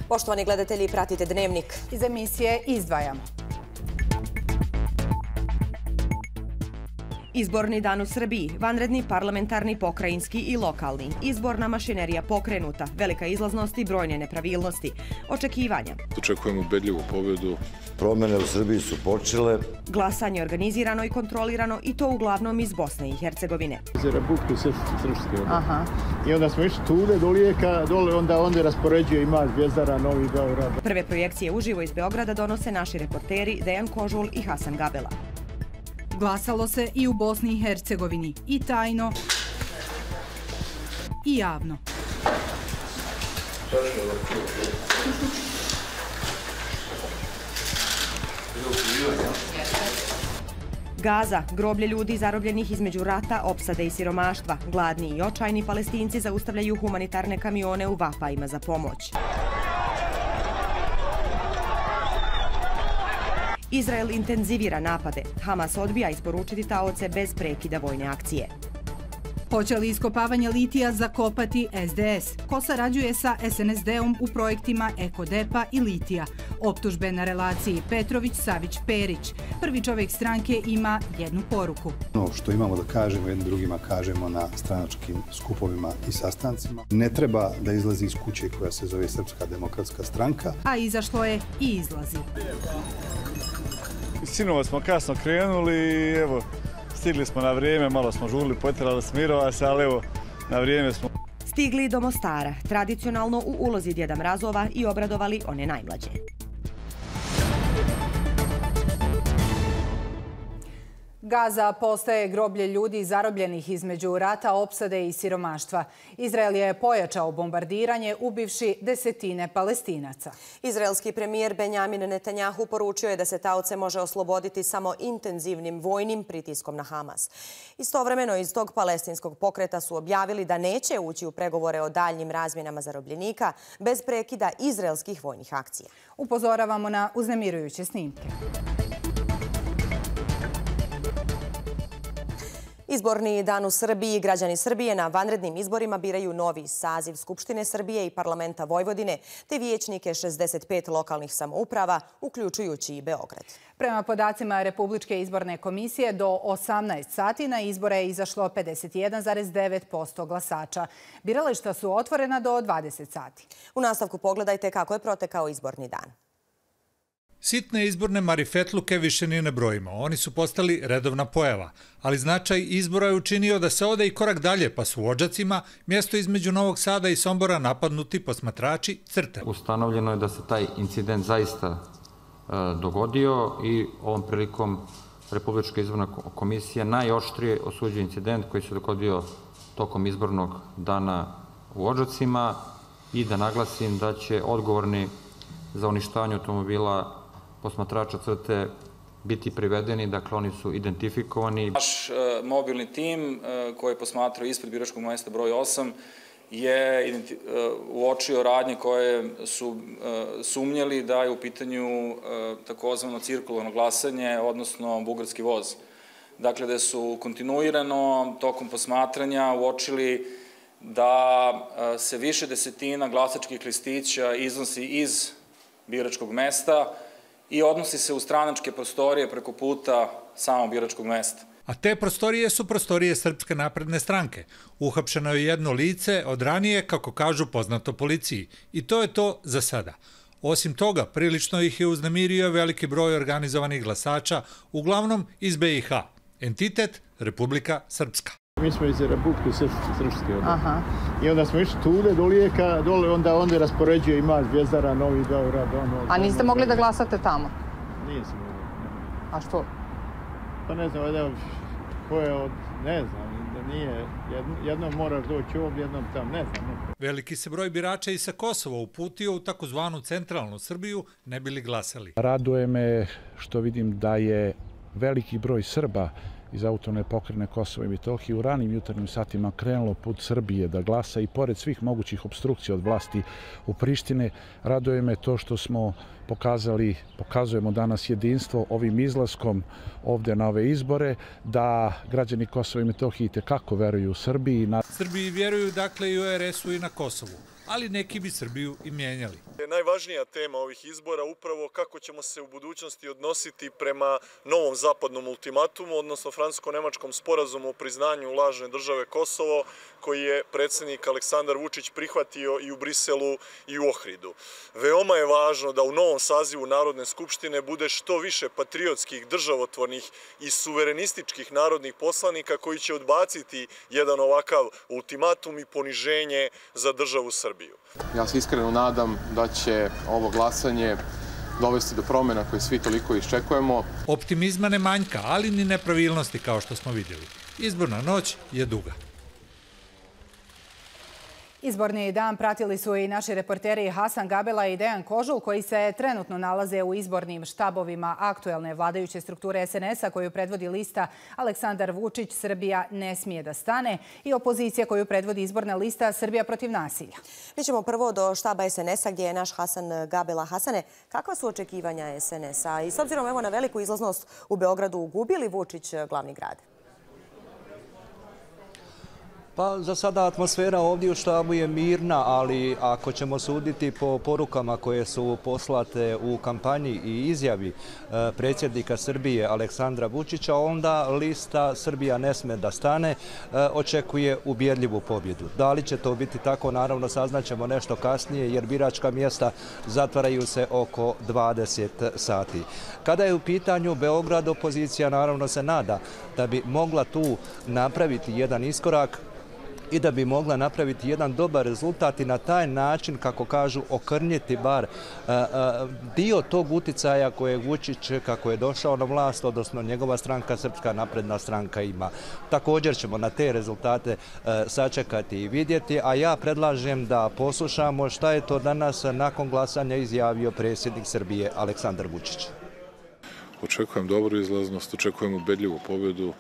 Poštovani gledatelji, pratite Dnevnik. Iz emisije izdvajamo. Izborni dan u Srbiji, vanredni parlamentarni, pokrajinski i lokalni. Izborna mašinerija pokrenuta, velika izlaznost i brojne nepravilnosti. Očekivanja. Očekujemo ubedljivu pobjedu. Promene u Srbiji su počele. Glasanje organizirano i kontrolirano i to uglavnom iz Bosne i Hercegovine. Za Buktu Srpske. I onda smo išli tude do Lijeka, dole onda raspoređuje ima Zvjezdara, Novi Beograd. Prve projekcije uživo iz Beograda donose naši reporteri Dejan Kožul i Hasan Gabela. Glasalo se i u Bosni i Hercegovini, i tajno, i javno. Gaza, groblje ljudi zarobljenih između rata, opsade i siromaštva. Gladni i očajni Palestinci zaustavljaju humanitarne kamione u vapajima za pomoć. Izrael intenzivira napade. Hamas odbija isporučiti taoce bez prekida vojne akcije. Hoće li iskopavanje litija zakopati SDS? Ko sarađuje sa SNSD-om u projektima Ekodepa i Litija? Optužbe na relaciji Petrović-Savić-Perić. Prvi čovjek stranke ima jednu poruku. Ono što imamo da kažemo jednim drugima kažemo na stranačkim skupovima i sastancima. Ne treba da izlazi iz kuće koja se zove Srpska demokratska stranka. A izašlo je i izlazi. Sinova smo kasno krenuli i evo, stigli smo na vrijeme, malo smo žurili, potjerali smirova se, ali evo, na vrijeme smo. Stigli do Mostara, tradicionalno u ulozi Djeda Mrazova i obradovali one najmlađe. Gaza postaje groblje ljudi zarobljenih između rata, opsade i siromaštva. Izrael je pojačao bombardiranje, ubivši desetine Palestinaca. Izraelski premijer Benjamin Netanjahu poručio je da se taoce može osloboditi samo intenzivnim vojnim pritiskom na Hamas. Istovremeno iz tog palestinskog pokreta su objavili da neće ući u pregovore o daljnjim razmjenama zarobljenika bez prekida izraelskih vojnih akcija. Upozoravamo na uznemirujuće snimke. Izborni dan u Srbiji. Građani Srbije na vanrednim izborima biraju novi saziv Skupštine Srbije i Parlamenta Vojvodine, te vijećnike 65 lokalnih samouprava, uključujući i Beograd. Prema podacima Republičke izborne komisije, do 18 sati na izbore je izašlo 51,9% glasača. Birališta su otvorena do 20 sati. U nastavku pogledajte kako je protekao izborni dan. Sitne izborne marifetluke više ni ne brojimo. Oni su postali redovna pojava. Ali značaj izbora je učinio da se ode i korak dalje, pa su u Odžacima, mjesto između Novog Sada i Sombora, napadnuti posmatrači crte. Ustanovljeno je da se taj incident zaista dogodio i ovom prilikom Republička izborna komisija najoštrije osuđuje incident koji se dogodio tokom izbornog dana u Odžacima i da naglasim da će odgovorni za uništavanje automobila posmatrača crte biti privedeni, dakle oni su identifikovani. Naš mobilni tim koji je posmatrao ispred biračkog mjesta broj 8 je uočio radnje koje su sumnjali da je u pitanju takozvano cirkularno glasanje, odnosno bugarski voz. Dakle, da su kontinuirano tokom posmatranja uočili da se više desetina glasačkih listića iznosi iz biračkog mesta i odnosi se u stranačke prostorije preko puta samog biračkog mesta. A te prostorije su prostorije Srpske napredne stranke. Uhapšeno je jedno lice od ranije, kako kažu, poznato policiji. I to je to za sada. Osim toga, prilično ih je uznemirio veliki broj organizovanih glasača, uglavnom iz BiH. Entitet Republika Srpska. Mi smo iz Buktu Srpske. I onda smo išli tude do Lijeka, dole onda raspoređuje ima Zvjezdara, Novi Beograd. A niste mogli da glasate tamo? Nisam mogli. A što? Pa ne znam, ko je od, ne znam, da nije, jednom moraš doći ovdje, jednom tam, ne znam. Veliki se broj birača i sa Kosova uputio u takozvanu centralnu Srbiju, ne bili glasali. Raduje me što vidim da je veliki broj Srba iz autonomne pokrajine Kosova i Metohije u ranim jutarnjim satima krenulo put Srbije da glasa i pored svih mogućih opstrukcija od vlasti u Prištine. Raduje me to što smo pokazujemo danas jedinstvo ovim izlaskom ovdje na ove izbore, da građani Kosova i Metohije itekako veruju u Srbiji. Srbiji vjeruju dakle i u RS-u i na Kosovu. ali neki bi Srbiju i mijenjali. Najvažnija tema ovih izbora upravo kako ćemo se u budućnosti odnositi prema novom zapadnom ultimatumu, odnosno francusko-nemačkom sporazumu o priznanju lažne države Kosovo, koji je predsjednik Aleksandar Vučić prihvatio i u Briselu i u Ohridu. Veoma je važno da u novom sazivu Narodne skupštine bude što više patriotskih, državotvornih i suverenističkih narodnih poslanika koji će odbaciti jedan ovakav ultimatum i poniženje za državu Srbiju. Ja se iskreno nadam da će ovo glasanje dovesti do promjena koje svi toliko iščekujemo. Optimizma ne manjka, ali ni nepravilnosti kao što smo vidjeli. Izborna noć je duga. Izborni dan pratili su i naši reporteri Hasan Gabela i Dejan Kožul, koji se trenutno nalaze u izbornim štabovima aktuelne vladajuće strukture SNS-a koju predvodi lista Aleksandar Vučić, Srbija ne smije da stane, i opozicija koju predvodi izborna lista Srbija protiv nasilja. Mi ćemo prvo do štaba SNS-a gdje je naš Hasan Gabela. Hasane, kakva su očekivanja SNS-a? I s obzirom na veliku izlaznost u Beogradu, gubi li Vučić glavni grad? Pa za sada atmosfera ovdje u štabu je mirna, ali ako ćemo suditi po porukama koje su poslate u kampanji i izjavi predsjednika Srbije Aleksandra Vučića, onda lista Srbija ne sme da stane očekuje ubjedljivu pobjedu. Da li će to biti tako, naravno saznaćemo nešto kasnije, jer biračka mjesta zatvaraju se oko 20 sati. Kada je u pitanju Beograd, opozicija naravno se nada da bi mogla tu napraviti jedan iskorak i da bi mogla napraviti jedan dobar rezultat i na taj način, kako kažu, okrnjiti bar dio tog uticaja koje Vučić, kako je došao na vlast, odnosno njegova stranka, Srpska napredna stranka, ima. Također ćemo na te rezultate sačekati i vidjeti, a ja predlažem da poslušamo šta je to danas nakon glasanja izjavio predsjednik Srbije Aleksandar Vučić. Očekujem dobru izlaznost, očekujem ubedljivu pobjedu.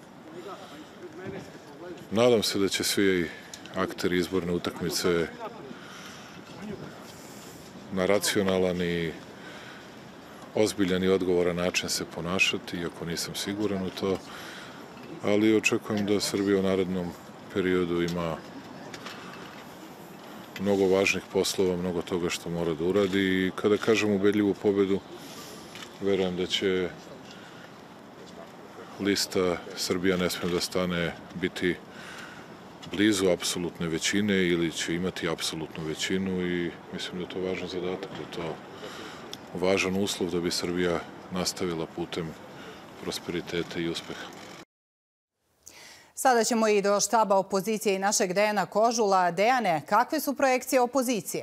Nadam se da će svi akteri izborne utakmice na racionalan i ozbiljan i odgovoran način se ponašati, iako nisam siguran u to, ali očekujem da Srbija u narednom periodu ima mnogo važnih poslova, mnogo toga što mora da uradi, i kada kažem ubedljivu pobjedu, verujem da će lista Srbija ne sme da stane biti blizu apsolutne većine ili će imati apsolutnu većinu, i mislim da je to važan zadatak, da je to važan uslov da bi Srbija nastavila putem prosperiteta i uspeha. Sada ćemo i do štaba opozicije i našeg Dejana Kožula. Dejane, kakve su projekcije opozicije?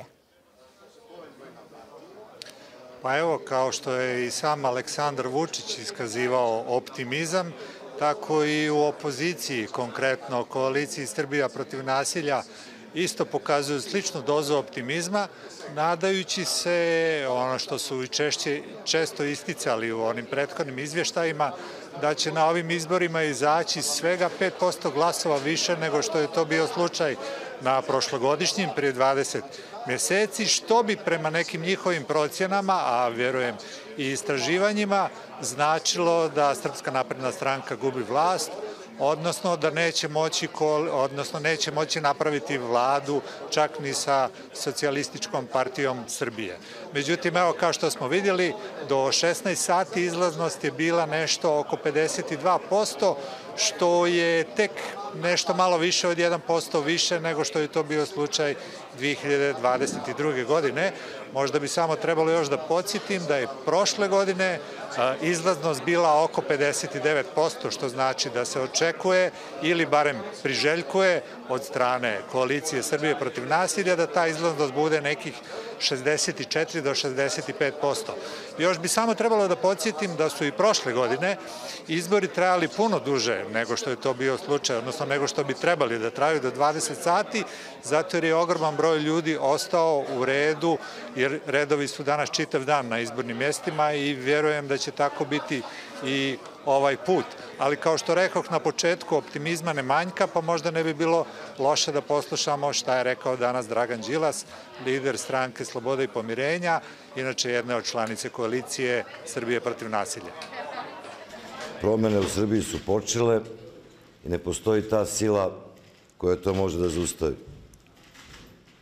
Pa evo, kao što je i sam Aleksandar Vučić iskazivao optimizam, tako i u opoziciji, konkretno koaliciji Srbija protiv nasilja, isto pokazuju sličnu dozu optimizma, nadajući se, ono što su i često isticali u onim prethodnim izvještajima, da će na ovim izborima izaći svega 5% glasova više nego što je to bio slučaj na prošlogodišnjim, prije 20 mjeseci, što bi prema nekim njihovim procjenama, a vjerujem i istraživanjima, značilo da Srpska napredna stranka gubi vlast, odnosno da neće moći napraviti vladu čak ni sa Socijalističkom partijom Srbije. Međutim, evo, kao što smo vidjeli, do 16 sati izlaznost je bila nešto oko 52%, što je tek nešto malo više od 1% više nego što je to bio slučaj 2022. godine. Možda bi samo trebalo još da podsjetim da je prošle godine izlaznost bila oko 59%, što znači da se očekuje ili barem priželjkuje od strane koalicije Srbije protiv nasilja da ta izlaznost bude nekih 64 do 65%. Još bi samo trebalo da podsjetim da su i prošle godine izbori trajali puno duže nego što je to bio slučaj, odnosno nego što bi trebali da traju, do 20 sati, zato jer je ogroman broj ljudi ostao u redu, jer redovi su danas čitav dan na izbornim mjestima, i vjerujem da će tako biti i ovaj put. Ali kao što rekoh na početku, optimizma ne manjka, pa možda ne bi bilo loše da poslušamo šta je rekao danas Dragan Đilas, lider stranke Slobode i pomirenja, inače jedne od članice koalicije Srbije protiv nasilja. Promjene u Srbiji su počele i ne postoji ta sila koja to može da zaustavi.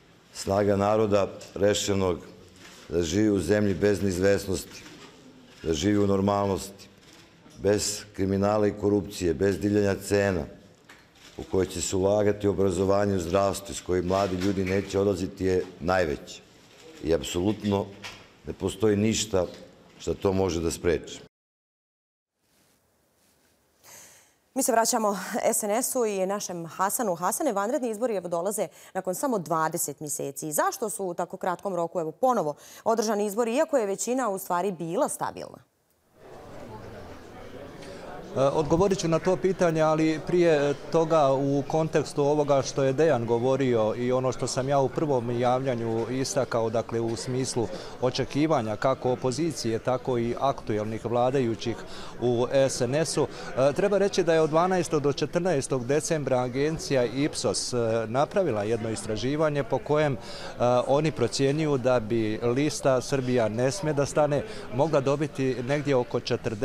snaga naroda rešenog da živi u zemlji bez neizvesnosti, da živi u normalnosti, bez kriminala i korupcije, bez divljanja cena, u kojoj će se ulagati u obrazovanje i zdravstvo, s kojim mladi ljudi neće odlaziti, je najveći. I apsolutno ne postoji ništa što to može da spreči. Mi se vraćamo SNS-u i našem Hasanu. Hasane, vanredni izbori dolaze nakon samo 20 mjeseci. Zašto su u tako kratkom roku ponovo održani izbori, iako je većina u stvari bila stabilna? Odgovorit ću na to pitanje, ali prije toga u kontekstu ovoga što je Dejan govorio i ono što sam ja u prvom javljanju istakao, dakle u smislu očekivanja kako opozicije, tako i aktuelnih vladajućih u SNS-u, treba reći da je od 12. do 14. decembra agencija Ipsos napravila jedno istraživanje po kojem oni procjenjuju da bi lista Srbija ne sme da stane mogla dobiti negdje oko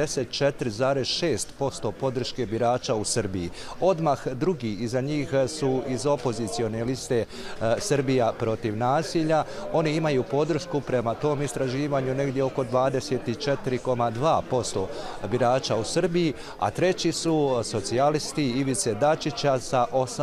44,6% podrške birača u Srbiji. Odmah drugi iza njih su iz opozicione liste Srbija protiv nasilja. Oni imaju podršku prema tom istraživanju negdje oko 24,2% birača u Srbiji, a treći su socijalisti Ivice Dačića sa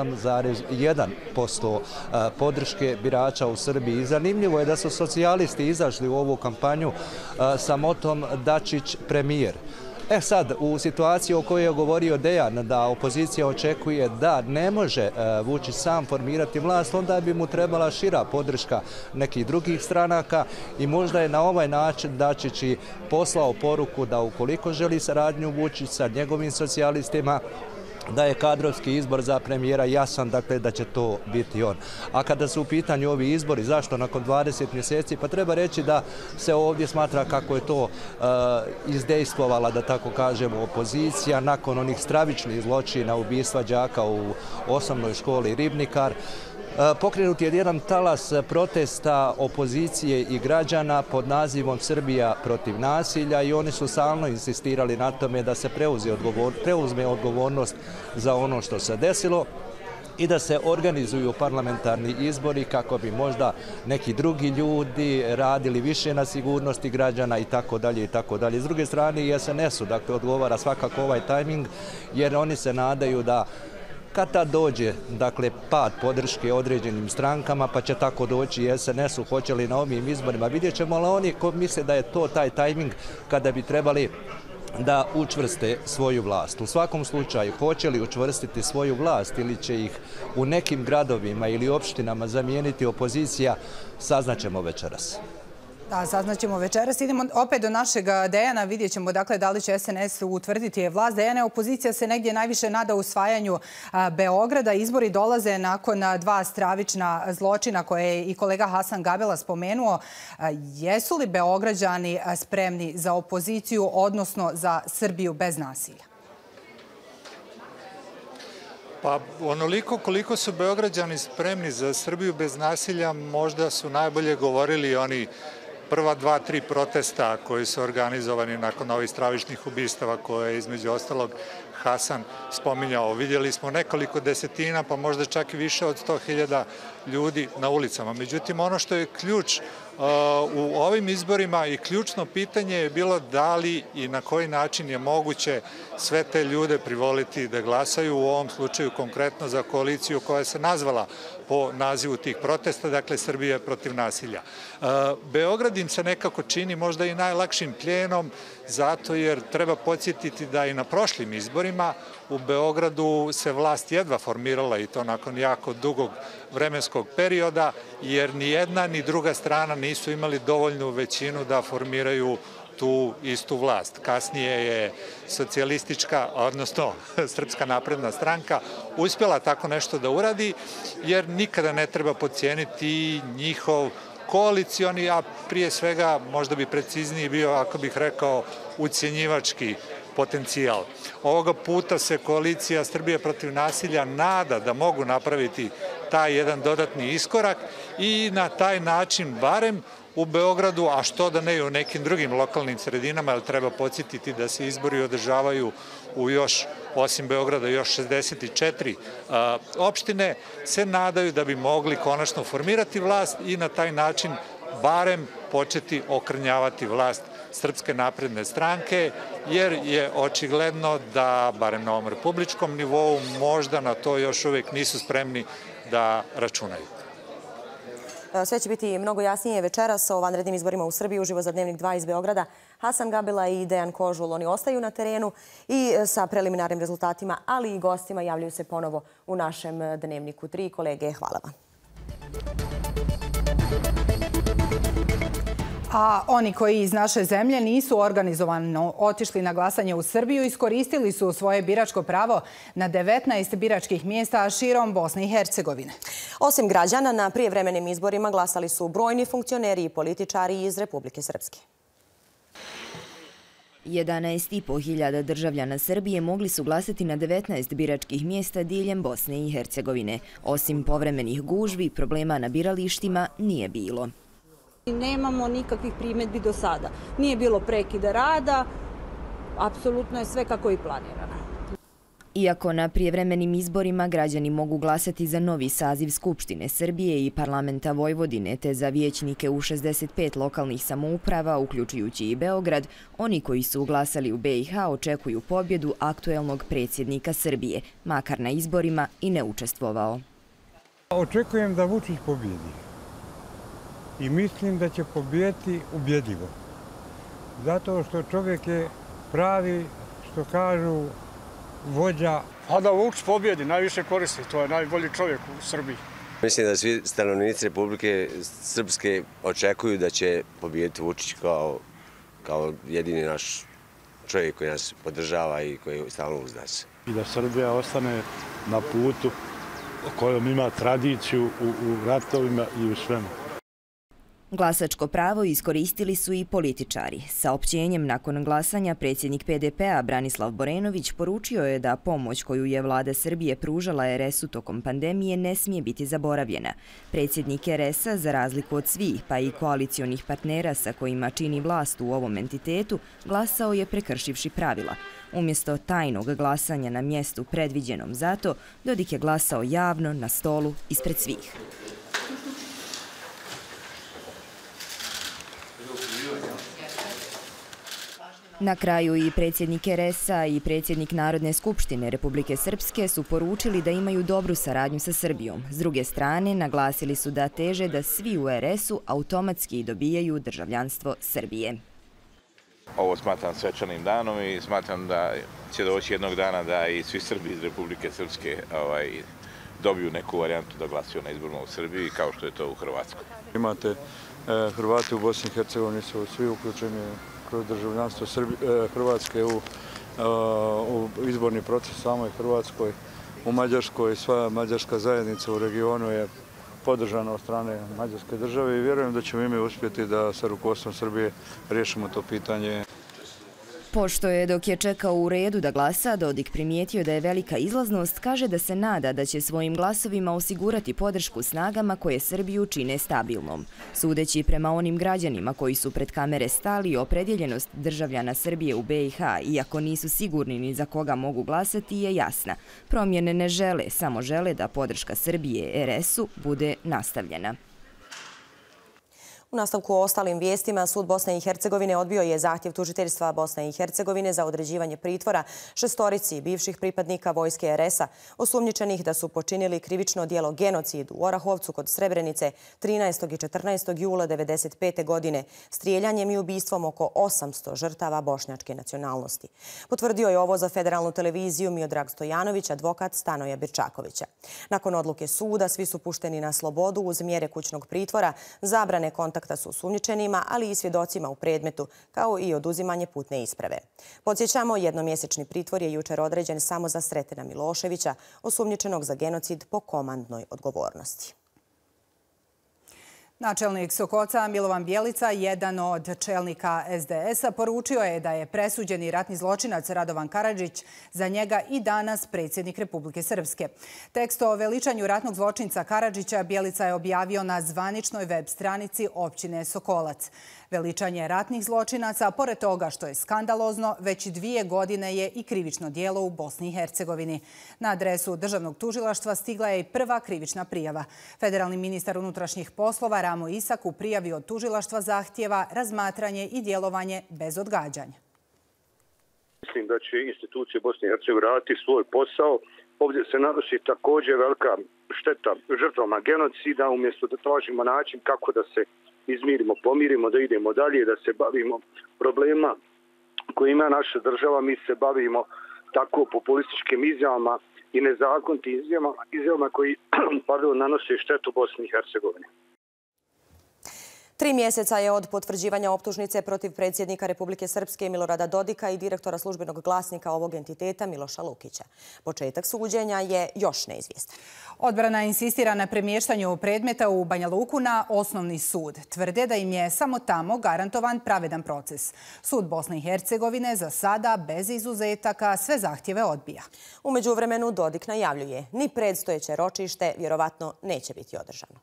8,1% podrške birača u Srbiji. I zanimljivo je da su socijalisti izašli u ovu kampanju sa motom Dačić premijer. Sad, u situaciji o kojoj je govorio Dejan, da opozicija očekuje da ne može Vučić sam formirati vlast, onda bi mu trebala šira podrška nekih drugih stranaka i možda je na ovaj način Dačić i poslao poruku da ukoliko želi saradnju Vučić sa njegovim socijalistima, da je kadrovski izbor za premijera jasan, dakle da će to biti on. A kada su u pitanju ovi izbori, zašto nakon 20 mjeseci? Pa treba reći da se ovdje smatra kako je to izdejstvovala, da tako kažemo, opozicija nakon onih stravičnih zločina ubistva đaka u osnovnoj školi Ribnikar. Pokrenut je jedan talas protesta opozicije i građana pod nazivom Srbija protiv nasilja i oni su stalno insistirali na tome da se preuzme odgovornost za ono što se desilo i da se organizuju parlamentarni izbori kako bi možda neki drugi ljudi radili više na sigurnosti građana i tako dalje i tako dalje. S druge strane i SNS-u, dakle, odgovara svakako ovaj tajming jer oni se nadaju da kad tad dođe, dakle, pad podrške određenim strankama, pa će tako doći i SNS-u, hoće li na ovim izborima, vidjet ćemo, ali oni ko misle da je to taj tajming kada bi trebali da učvrste svoju vlast. U svakom slučaju, hoće li učvrstiti svoju vlast ili će ih u nekim gradovima ili opštinama zamijeniti opozicija, saznaćemo večeras. Da, saznaćemo večeras. Idemo opet do našeg Dejana. Vidjet ćemo dakle da li će SNS utvrditi vlast. Dejane, opozicija se negdje najviše nada usvajanju Beograda. Izbori dolaze nakon dva stravična zločina koje je i kolega Hasan Gabela spomenuo. Jesu li Beograđani spremni za opoziciju, odnosno za Srbiju bez nasilja? Pa onoliko koliko su Beograđani spremni za Srbiju bez nasilja, možda su najbolje govorili oni prva 2-3 protesta koji su organizovani nakon ovih stravičnih ubistava koje je između ostalog Hasan spominjao. Vidjeli smo nekoliko desetina, pa možda čak i više od 100.000 ljudi na ulicama. Međutim, ono što je ključ u ovim izborima i ključno pitanje je bilo da li i na koji način je moguće sve te ljude privoliti da glasaju, u ovom slučaju konkretno za koaliciju koja se nazvala po nazivu tih protesta, dakle Srbija protiv nasilja. Beograd im se nekako čini možda i najlakšim plijenom, zato jer treba podsjetiti da i na prošlim izborima u Beogradu se vlast jedva formirala i to nakon jako dugog vremenskog perioda, jer ni jedna ni druga strana nisu imali dovoljnu većinu da formiraju tu istu vlast. Kasnije je socijalistička, odnosno Srpska napredna stranka, uspjela tako nešto da uradi, jer nikada ne treba podcijeniti njihov koalicioni, a prije svega možda bi precizniji bio, ako bih rekao, ucjenjivački potencijal. Ovoga puta se koalicija Srbije protiv nasilja nada da mogu napraviti taj jedan dodatni iskorak i na taj način barem u Beogradu, a što da ne i u nekim drugim lokalnim sredinama, jer treba podsjetiti da se izbori održavaju u još, osim Beograda, još 64 opštine, se nadaju da bi mogli konačno formirati vlast i na taj način barem početi okrnjavati vlast Srpske napredne stranke, jer je očigledno da, barem na ovom republičkom nivou, možda na to još uvijek nisu spremni da računaju. Sve će biti mnogo jasnije večeras o vanrednim izborima u Srbiji. Uživo za Dnevnik 2 iz Beograda. Hasan Gabila i Dejan Kožul, oni ostaju na terenu i sa preliminarnim rezultatima, ali i gostima javljaju se ponovo u našem Dnevniku 3. Kolege, hvala vam. A oni koji iz naše zemlje nisu organizovano otišli na glasanje u Srbiju iskoristili su svoje biračko pravo na 19 biračkih mjesta širom Bosne i Hercegovine. Osim građana, na prijevremenim izborima glasali su brojni funkcioneri i političari iz Republike Srpske. 11.500 državljana Srbije mogli su glasati na 19 biračkih mjesta diljem Bosne i Hercegovine. Osim povremenih gužvi, problema na biralištima nije bilo. Nemamo nikakvih primjedbi do sada. Nije bilo prekida rada, apsolutno je sve kako je planirano. Iako na prijevremenim izborima građani mogu glasati za novi saziv Skupštine Srbije i parlamenta Vojvodine te za vijećnike u 65 lokalnih samouprava, uključujući i Beograd, oni koji su glasali u BiH očekuju pobjedu aktuelnog predsjednika Srbije, makar na izborima i ne učestvovao. Očekujem da Vučić pobjedi. I mislim da će pobijeti ubjedljivo. Zato što čovjek je pravi, što kažu, vođa. A da Vučić pobjedi, najviše koristi. To je najbolji čovjek u Srbiji. Mislim da svi stanovnici Republike Srpske očekuju da će pobijeti Vučić kao jedini naš čovjek koji nas podržava i koji stalno uzda se. I da Srbija ostane na putu kojom ima tradiciju u ratovima i u svemu. Glasačko pravo iskoristili su i političari. Saopćenjem nakon glasanja predsjednik PDP-a Branislav Borenović poručio je da pomoć koju je vlada Srbije pružala RS-u tokom pandemije ne smije biti zaboravljena. Predsjednik RS-a, za razliku od svih, pa i koalicionih partnera sa kojima čini vlast u ovom entitetu, glasao je prekršivši pravila. Umjesto tajnog glasanja na mjestu predviđenom za to, Dodik je glasao javno na stolu ispred svih. Na kraju i predsjednik RS-a i predsjednik Narodne skupštine Republike Srpske su poručili da imaju dobru saradnju sa Srbijom. S druge strane, naglasili su da teže da svi u RS-u automatski dobijaju državljanstvo Srbije. Ovo smatram svečanim danom i smatram da će doći jednog dana da i svi Srbi iz Republike Srpske dobiju neku varijantu da glasuju na izborima u Srbiji, kao što je to u Hrvatskoj. Imate Hrvati u Bosni i Hercegovini, su svi uključeni kroz državljanstvo Hrvatske u izborni proces samoj Hrvatskoj. U Mađarskoj sva mađarska zajednica u regionu je podržana od strane Mađarske države i vjerujem da ćemo ime uspjeti da sa rukovodstvom Srbije riješimo to pitanje. Pošto je dok je čekao u redu da glasa, Dodik primijetio da je velika izlaznost, kaže da se nada da će svojim glasovima osigurati podršku snagama koje Srbiju čine stabilnom. Sudeći prema onim građanima koji su pred kamere stali, opredjeljenost državljana Srbije u BiH, iako nisu sigurni ni za koga mogu glasati, je jasna. Promjene ne žele, samo žele da podrška Srbije RS-u bude nastavljena. U nastavku o ostalim vijestima, Sud Bosne i Hercegovine odbio je zahtjev tužiteljstva Bosne i Hercegovine za određivanje pritvora 6 bivših pripadnika vojske RS-a, osumnjičenih da su počinili krivično djelo genocid u Orahovcu kod Srebrenice 13. i 14. jula 1995. godine, strijeljanjem i ubistvom oko 800 žrtava bošnjačke nacionalnosti. Potvrdio je ovo za federalnu televiziju Miodrag Stojanović, advokat Stanoja Birčakovića. Nakon odluke suda, svi su pušteni na slobodu uz mjere kućnog pritvora, zabrane kontakta s osumnjičenima, ali i svjedocima u predmetu, kao i oduzimanje putne isprave. Podsjećamo, jednomjesečni pritvor je jučer određen samo za Sretena Miloševića, osumnjičenog za genocid po komandnoj odgovornosti. Načelnik Sokoca Milovan Bjelica, jedan od čelnika SDS-a, poručio je da je presuđeni ratni zločinac Radovan Karadžić za njega i danas predsjednik Republike Srpske. Tekst o veličanju ratnog zločinca Karadžića Bjelica je objavio na zvaničnoj web stranici općine Sokolac. Veličanje ratnih zločinaca, pored toga što je skandalozno, već 2 godine je i krivično djelo u Bosni i Hercegovini. Na adresu Državnog tužilaštva stigla je i prva krivična prijava. Federalni ministar unutrašnjih poslova Ramo Isak u prijavi od tužilaštva zahtjeva razmatranje i djelovanje bez odgađanja. Mislim da će institucije Bosne i Hercegovine raditi svoj posao. Ovdje se nanosi također velika šteta žrtvama genocida, umjesto da tražimo način kako da se izmirimo, pomirimo, da idemo dalje, da se bavimo problema koje ima naša država. Mi se bavimo tako populističkim izjavama i nezakonitim izjavama koji nanose štetu Bosni i Hercegovini. 3 mjeseca je od potvrđivanja optužnice protiv predsjednika Republike Srpske Milorada Dodika i direktora službenog glasnika ovog entiteta Miloša Lukića. Početak suđenja je još neizvjestan. Odbrana insistira na premještanju predmeta u Banja Luku na osnovni sud. Tvrde da im je samo tamo garantovan pravedan proces. Sud Bosne i Hercegovine za sada bez izuzetaka sve zahtjeve odbija. U međuvremenu Dodik najavljuje ni predstojeće ročište vjerovatno neće biti održano.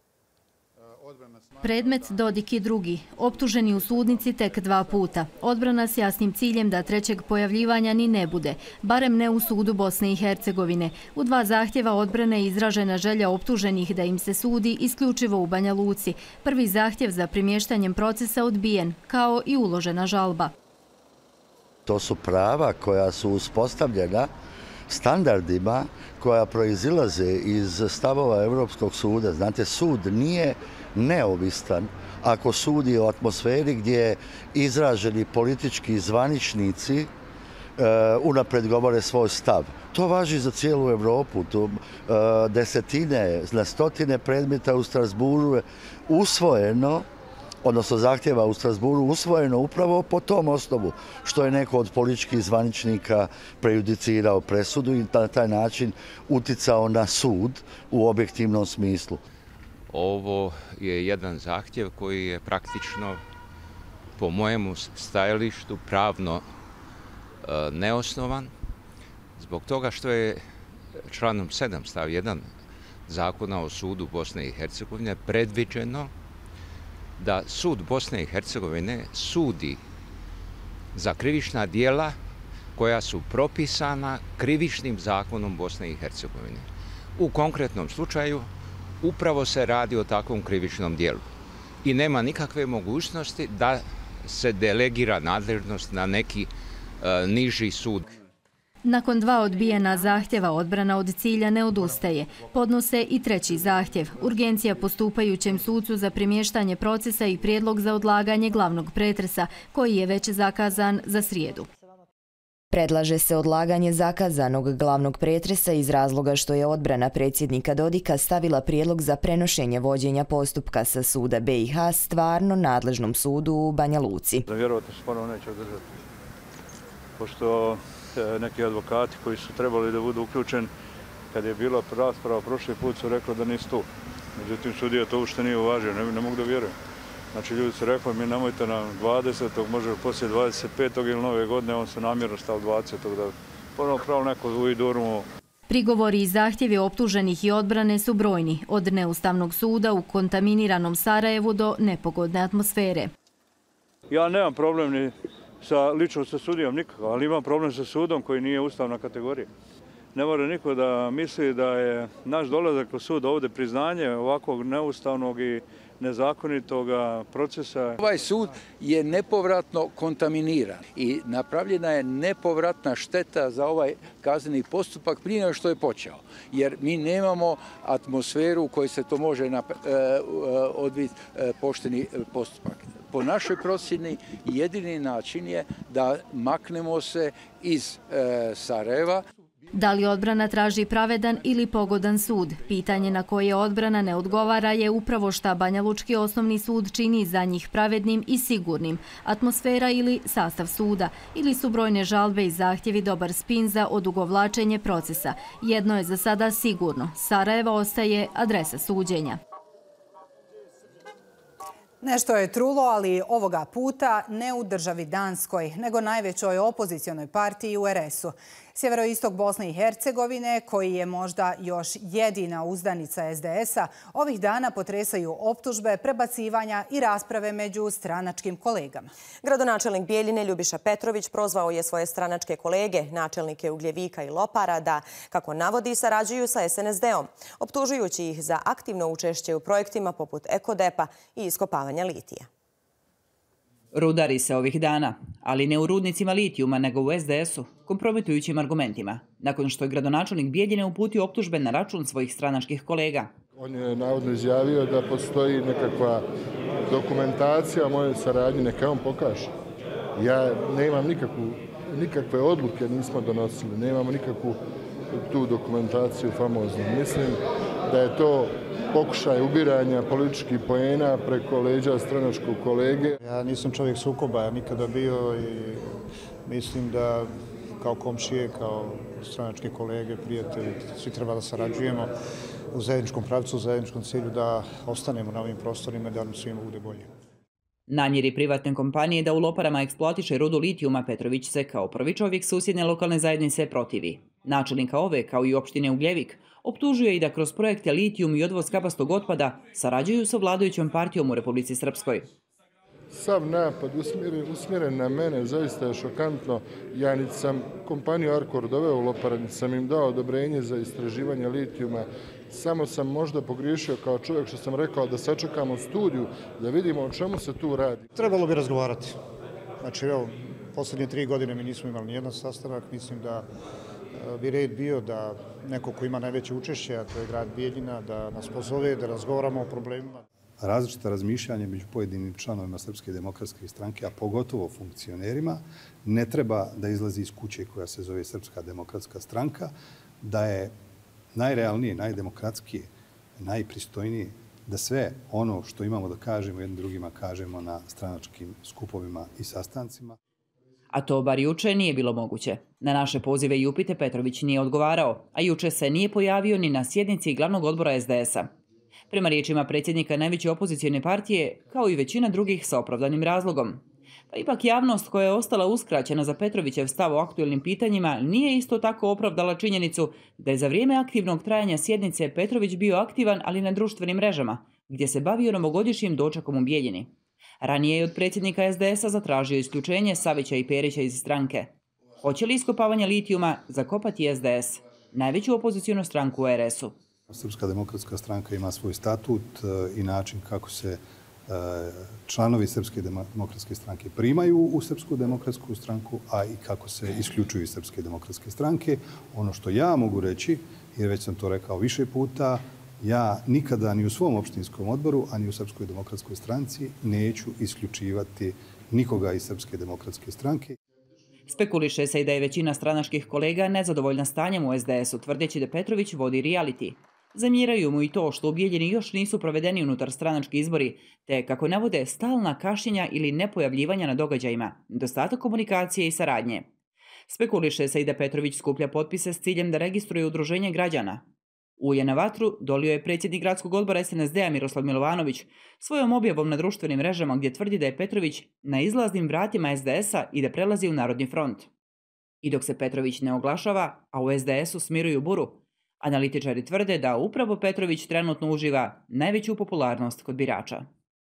Predmet Dodik i drugi, optuženi u sudnici tek 2 puta. Odbrana s jasnim ciljem da trećeg pojavljivanja ni ne bude, barem ne u sudu Bosne i Hercegovine. U 2 zahtjeva odbrane izražena želja optuženih da im se sudi isključivo u Banja Luci. Prvi zahtjev za premještanjem procesa odbijen, kao i uložena žalba. To su prava koja su uspostavljena standardima koja proizilaze iz stavova Europskog suda. Znate, sud nije neovistan ako sudi o atmosferi gdje izraženi politički zvaničnici unapred govore svoj stav. To važi za cijelu Evropu. Desetine, na stotine predmeta u Strasburu je usvojeno, odnosno zahtjeva u Strasburu usvojeno upravo po tom osnovu, što je neko od političkih zvaničnika prejudicirao presudu i na taj način uticao na sud u objektivnom smislu. Ovo je jedan zahtjev koji je praktično, po mojemu stajalištu, pravno neosnovan, zbog toga što je članom 7 stav 1 Zakona o sudu Bosne i Hercegovine predviđeno da sud Bosne i Hercegovine sudi za krivična djela koja su propisana krivičnim zakonom Bosne i Hercegovine. U konkretnom slučaju upravo se radi o takvom krivičnom djelu i nema nikakve mogućnosti da se delegira nadležnost na neki niži sud. Nakon 2 odbijena zahtjeva odbrana od cilja ne odustaje. Podnose i 3. zahtjev. Urgencija postupajućem sucu za premještanje procesa i prijedlog za odlaganje glavnog pretresa, koji je već zakazan za srijedu. Predlaže se odlaganje zakazanog glavnog pretresa iz razloga što je odbrana predsjednika Dodika stavila prijedlog za prenošenje vođenja postupka sa suda BiH stvarno nadležnom sudu u Banja Luci. Vjerovatno se ponovno neće održati, pošto neki advokati koji su trebali da budu uključeni, kad je bila rasprava prošli put su rekli da nisu tu. Međutim, sudija to uopšte nije uvažio, ne mogu da vjerujem. Znači, ljudi su rekli, mi nemojte nam 20. može poslije 25. ili nove godine, on se namjerno stav 20. da ponovno pravo neko u idurmu. Prigovori i zahtjevi optuženih i odbrane su brojni, od neustavnog suda u kontaminiranom Sarajevu do nepogodne atmosfere. Ja nemam problem ni lično sa sudijom nikako, ali imam problem sa sudom koji nije ustavna kategorija. Ne mora niko da misli da je naš dolazak u sud ovdje priznanje ovakvog neustavnog i nezakonitog procesa. Ovaj sud je nepovratno kontaminiran i napravljena je nepovratna šteta za ovaj kazneni postupak prije nego što je počeo. Jer mi nemamo atmosferu u kojoj se to može odviti pošteni postupak. Po našoj procjeni jedini način je da maknemo se iz Sarajeva. Da li odbrana traži pravedan ili pogodan sud? Pitanje na koje odbrana ne odgovara je upravo šta Banja Lučki osnovni sud čini za njih pravednim i sigurnim. Atmosfera ili sastav suda, ili su brojne žalbe i zahtjevi dobar spin za odugovlačenje procesa. Jedno je za sada sigurno. Sarajevo ostaje adresa suđenja. Nešto je trulo, ali ovoga puta ne u državi Danskoj, nego najvećoj opozicionoj partiji u RS-u. Sjeveroistok Bosne i Hercegovine, koji je možda još jedina uzdanica SDS-a, ovih dana potresaju optužbe, prebacivanja i rasprave među stranačkim kolegama. Gradonačelnik Bijeljine Ljubiša Petrović prozvao je svoje stranačke kolege, načelnike Ugljevika i Lopara, da, kako navodi, sarađuju sa SNSD-om, optužujući ih za aktivno učešće u projektima poput Ekodepa i iskopavanja litija. Rudari se ovih dana, ali ne u rudnicima litijuma, nego u SDS-u, kompromitujućim argumentima, nakon što je gradonačelnik Bijeljine uputio optužbe na račun svojih stranačkih kolega. On je navodno izjavio da postoji nekakva dokumentacija o mojoj saradnji, neka on pokaže. Ja nemam nikakve odluke nismo donosili, nemamo nikakvu tu dokumentaciju famoznu. Mislim da je to pokušaj ubiranja političkih poena preko leđa stranačkog kolege. Ja nisam čovjek sukoba, ja nikada bio i mislim da kao komšije, kao stranačke kolege, prijatelji, svi treba da sarađujemo u zajedničkom pravcu, u zajedničkom cilju da ostanemo na ovim prostorima i da nam svima bude bolje. Namjeri privatne kompanije da u Loparama eksploatiše rudu litijuma Petrović se kao prvi čovjek susjedne lokalne zajednice protivi. Načelnika ove, kao i opštine Ugljevik, optužuje i da kroz projekte litijum i odvoz kapastog otpada sarađuju sa vladajućom partijom u Republici Srpskoj. Sav napad usmjeren na mene zaista je šokantno. Ja niti sam kompaniju Arkor doveo u Lopare, niti sam im dao odobrenje za istraživanje litijuma. Samo sam možda pogriješio kao čovjek što sam rekao da sačekamo studiju, da vidimo o čemu se tu radi. Trebalo bi razgovarati. Znači, evo, posljednje 3 godine mi nismo imali nijedan sastanak. Mislim da bi red bio da neko ko ima najveće učešće, a to je grad Bijeljina, da nas pozove, da razgovaramo o problemima. Različita razmišljanja među pojedinim članovima Srpske demokratske stranke, a pogotovo funkcionerima, ne treba da izlazi iz kuće koja se zove Srpska demokratska stranka, da je najrealnije, najdemokratskije, najpristojnije da sve ono što imamo da kažemo jednim drugima kažemo na stranačkim skupovima i sastancima. A to bar juče nije bilo moguće. Na naše pozive i upite Petrović nije odgovarao, a juče se nije pojavio ni na sjednici glavnog odbora SDS-a. Prema riječima predsjednika najveće opozicijone partije, kao i većina drugih sa opravdanim razlogom. Pa ipak javnost koja je ostala uskraćena za Petrovićev stav o aktuelnim pitanjima nije isto tako opravdala činjenicu da je za vrijeme aktivnog trajanja sjednice Petrović bio aktivan, ali na društvenim mrežama, gdje se bavio novogodišnjim dočekom u Bijeljini. Ranije je od predsjednika SDS-a zatražio isključenje Savića i Perića iz stranke. Hoće li iskopavanje litijuma zakopati SDS, najveću opozicijonu stranku u RS-u? Srpska demokratska stranka ima svoj statut i način kako se članovi Srpske demokratske stranke primaju u Srpsku demokratsku stranku, a i kako se isključuju iz Srpske demokratske stranke. Ono što ja mogu reći, jer već sam to rekao više puta, ja nikada ni u svom opštinskom odboru, a ni u Srpskoj demokratskoj stranci neću isključivati nikoga iz Srpske demokratske stranke. Spekuliše se i da je većina stranačkih kolega nezadovoljna stanjem u SDS-u, tvrdeći da Petrović vodi reality. Zamjeraju mu i to što u Bijeljini još nisu provedeni unutar stranački izbori, te, kako navode, stalna kašnjenja ili nepojavljivanja na događajima, nedostatak komunikacije i saradnje. Spekuliše se i da Petrović skuplja potpise s ciljem da registruje udruženje građana. Ulje na vatru dolio je predsjednik gradskog odbora SNSD-a Miroslav Milovanović svojom objavom na društvenim mrežama gdje tvrdi da je Petrović na izlaznim vratima SDS-a i da prelazi u Narodni front. I dok se Petrović ne oglašava, a u SDS-u smiruju buru, analitičari tvrde da upravo Petrović trenutno uživa najveću popularnost kod birača.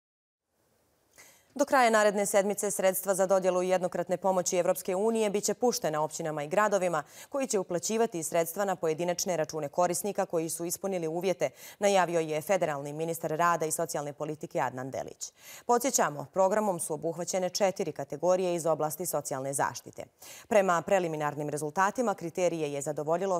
Do kraja naredne sedmice sredstva za dodjelu jednokratne pomoći Evropske unije biće puštena općinama i gradovima koji će uplaćivati sredstva na pojedinačne račune korisnika koji su ispunili uvjete, najavio je federalni ministar rada i socijalne politike Adnan Delić. Podsjećamo, programom su obuhvaćene 4 kategorije iz oblasti socijalne zaštite. Prema preliminarnim rezultatima kriterije je zadovoljilo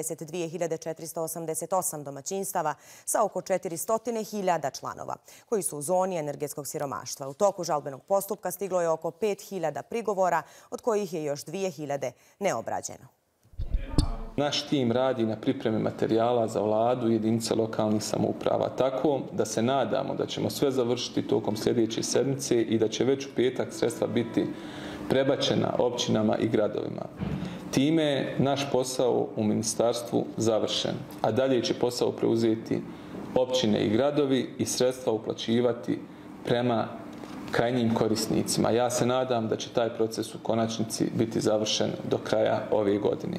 152.488 domaćinstava sa oko 400.000 članova koji su u zoni energetskog siromaštva. U toku žalbenog postupka stiglo je oko 5.000 prigovora, od kojih je još 2.000 neobrađeno. Naš tim radi na pripremi materijala za vladu i jedinice lokalnih samouprava, tako da se nadamo da ćemo sve završiti tokom sljedeće sedmice i da će već u petak sredstva biti prebačena općinama i gradovima. Time je naš posao u ministarstvu završen, a dalje će posao preuzeti općine i gradovi i sredstva uplaćivati prema krajnjim korisnicima. Ja se nadam da će taj proces u konačnici biti završen do kraja ove godine.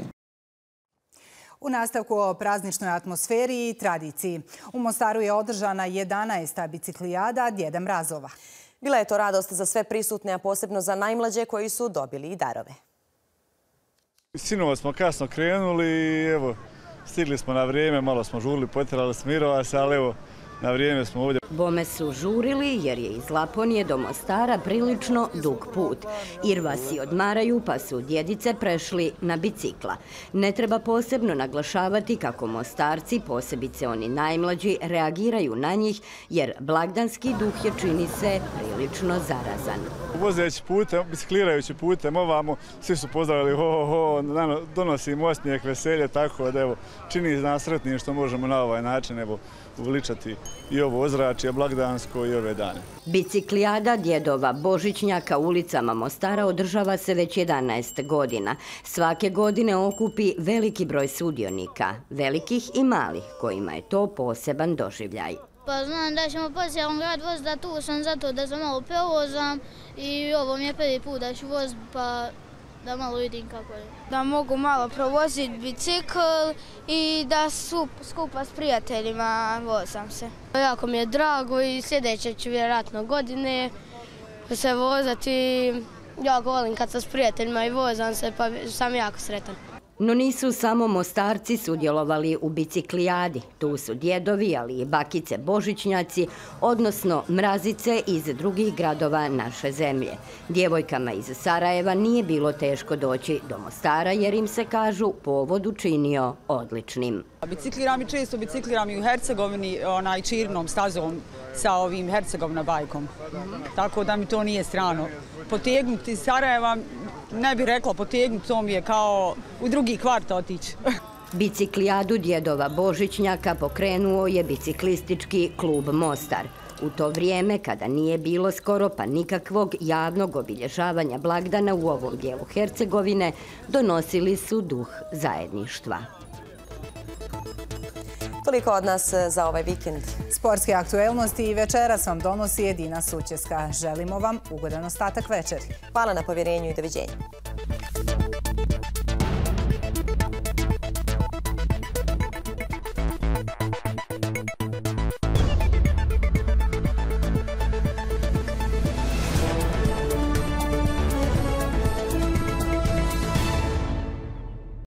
U nastavku o prazničnoj atmosferi i tradiciji. U Mostaru je održana 11. biciklijada Djeda Mrazova. Bila je to radost za sve prisutne, a posebno za najmlađe koji su dobili i darove. Sinovo smo kasno krenuli i evo, stigli smo na vrijeme, malo smo žurili, potjerali smirova se, ali evo, na vrijeme smo ovdje. Bome su žurili jer je iz Laponije do Mostara prilično dug put. Irvasi odmaraju pa su djedice prešli na bicikla. Ne treba posebno naglašavati kako Mostarci, posebice oni najmlađi, reagiraju na njih jer blagdanski duh je, čini se, prilično zarazan. Vozeći putem, biciklirajući putem ovamo, svi su pozdravili ho, donosimo osmijeh, veselje, tako da evo, čini nas sretnim što možemo na ovaj način evo uveličati i ovo ozračje blagdansko i ove dane. Biciklijada Djedova Božićnjaka ulicama Mostara održava se već 11 godina. Svake godine okupi veliki broj sudionika, velikih i malih, kojima je to poseban doživljaj. Pa znam da ćemo po cijelom grad voziti, da tu sam zato da se malo prevozam i ovo mi je prvi put da ću voziti pa da malo vidim kako je. Da mogu malo provoziti bicikl i da skupa s prijateljima vozam se. Jako mi je drago i sljedeće ću vjerojatno godine se vozati. Jako volim kad sam s prijateljima i vozam se pa sam jako sretan. No nisu samo Mostarci sudjelovali u biciklijadi. Tu su djedovi, ali i bakice Božićnjaci, odnosno mrazice iz drugih gradova naše zemlje. Djevojkama iz Sarajeva nije bilo teško doći do Mostara jer im se, kažu, povod učinio odličnim. Bicikliram i često bicikliram i u Hercegovini Čirnom stazom sa ovim Hercegovna bajkom. Tako da mi to nije strano. Potegnuti iz Sarajeva, ne bih rekla potegnuti, to mi je kao u drugi kvart otići. Biciklijadu Djedova Božićnjaka pokrenuo je biciklistički klub Mostar. U to vrijeme, kada nije bilo skoro pa nikakvog javnog obilježavanja blagdana u ovom dijelu Hercegovine, donosili su duh zajedništva. Toliko od nas za ovaj vikend. Sportske aktuelnosti i večeras vam donosi Edina Sućeska. Želimo vam ugodan ostatak večeri. Hvala na povjerenju i doviđenja.